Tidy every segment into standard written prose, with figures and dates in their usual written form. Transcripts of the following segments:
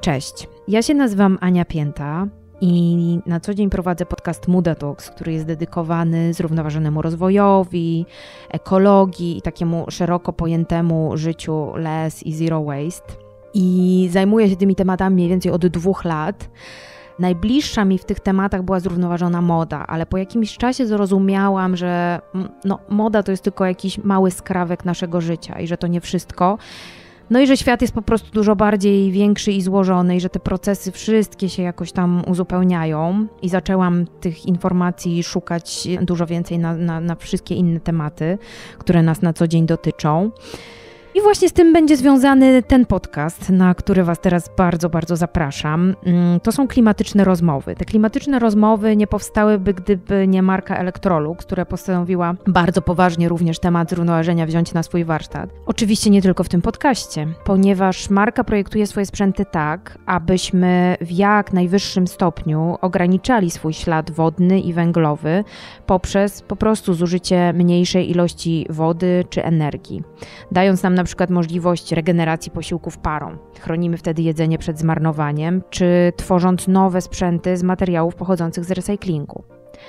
Cześć, ja się nazywam Ania Pięta i na co dzień prowadzę podcast Muda Talks, który jest dedykowany zrównoważonemu rozwojowi, ekologii i takiemu szeroko pojętemu życiu less i zero waste. I zajmuję się tymi tematami mniej więcej od 2 lat. Najbliższa mi w tych tematach była zrównoważona moda, ale po jakimś czasie zrozumiałam, że moda to jest tylko jakiś mały skrawek naszego życia i że to nie wszystko. No i że świat jest po prostu dużo bardziej większy i złożony i że te procesy wszystkie się jakoś tam uzupełniają i zaczęłam tych informacji szukać dużo więcej na wszystkie inne tematy, które nas na co dzień dotyczą. I właśnie z tym będzie związany ten podcast, na który Was teraz bardzo, bardzo zapraszam. To są klimatyczne rozmowy. Te klimatyczne rozmowy nie powstałyby, gdyby nie marka Electrolux, która postanowiła bardzo poważnie również temat zrównoważenia wziąć na swój warsztat. Oczywiście nie tylko w tym podcaście, ponieważ marka projektuje swoje sprzęty tak, abyśmy w jak najwyższym stopniu ograniczali swój ślad wodny i węglowy poprzez po prostu zużycie mniejszej ilości wody czy energii, dając nam na przykład możliwość regeneracji posiłków parą. Chronimy wtedy jedzenie przed zmarnowaniem, czy tworząc nowe sprzęty z materiałów pochodzących z recyklingu.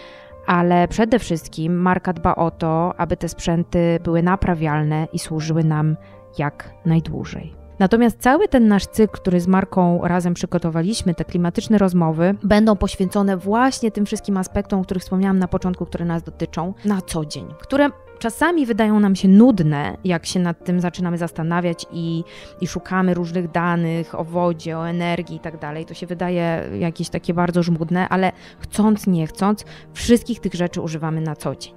Ale przede wszystkim marka dba o to, aby te sprzęty były naprawialne i służyły nam jak najdłużej. Natomiast cały ten nasz cykl, który z marką razem przygotowaliśmy, te klimatyczne rozmowy, będą poświęcone właśnie tym wszystkim aspektom, o których wspomniałam na początku, które nas dotyczą na co dzień, które czasami wydają nam się nudne, jak się nad tym zaczynamy zastanawiać i szukamy różnych danych o wodzie, o energii i tak dalej. To się wydaje jakieś takie bardzo żmudne, ale chcąc, nie chcąc, wszystkich tych rzeczy używamy na co dzień.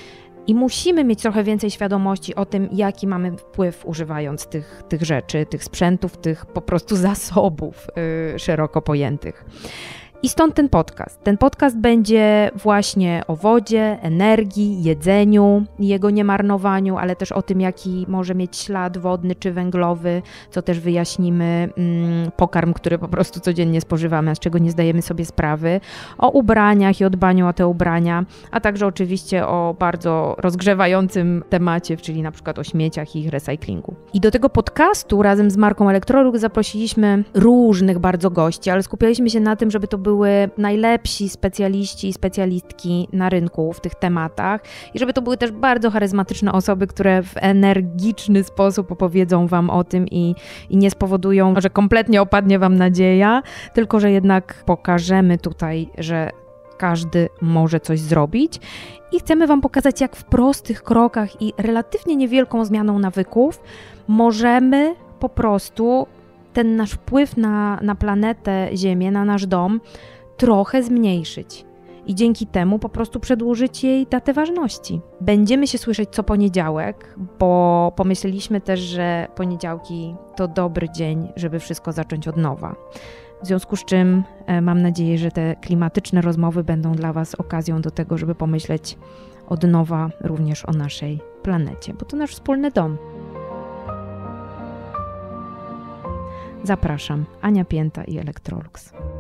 I musimy mieć trochę więcej świadomości o tym, jaki mamy wpływ używając tych rzeczy, tych sprzętów, tych po prostu zasobów szeroko pojętych. I stąd ten podcast. Ten podcast będzie właśnie o wodzie, energii, jedzeniu, jego niemarnowaniu, ale też o tym, jaki może mieć ślad wodny czy węglowy, co też wyjaśnimy, pokarm, który po prostu codziennie spożywamy, a z czego nie zdajemy sobie sprawy, o ubraniach i o dbaniu o te ubrania, a także oczywiście o bardzo rozgrzewającym temacie, czyli na przykład o śmieciach i ich recyklingu. I do tego podcastu razem z marką Electrolux zaprosiliśmy różnych bardzo gości, ale skupialiśmy się na tym, żeby to były najlepsi specjaliści i specjalistki na rynku w tych tematach i żeby to były też bardzo charyzmatyczne osoby, które w energiczny sposób opowiedzą Wam o tym i nie spowodują, że kompletnie opadnie Wam nadzieja, tylko że jednak pokażemy tutaj, że każdy może coś zrobić i chcemy Wam pokazać, jak w prostych krokach i relatywnie niewielką zmianą nawyków możemy po prostu ten nasz wpływ na planetę Ziemię, na nasz dom trochę zmniejszyć i dzięki temu po prostu przedłużyć jej datę ważności. Będziemy się słyszeć co poniedziałek, bo pomyśleliśmy też, że poniedziałki to dobry dzień, żeby wszystko zacząć od nowa. W związku z czym mam nadzieję, że te klimatyczne rozmowy będą dla Was okazją do tego, żeby pomyśleć od nowa również o naszej planecie, bo to nasz wspólny dom. Zapraszam, Ania Pięta i Electrolux.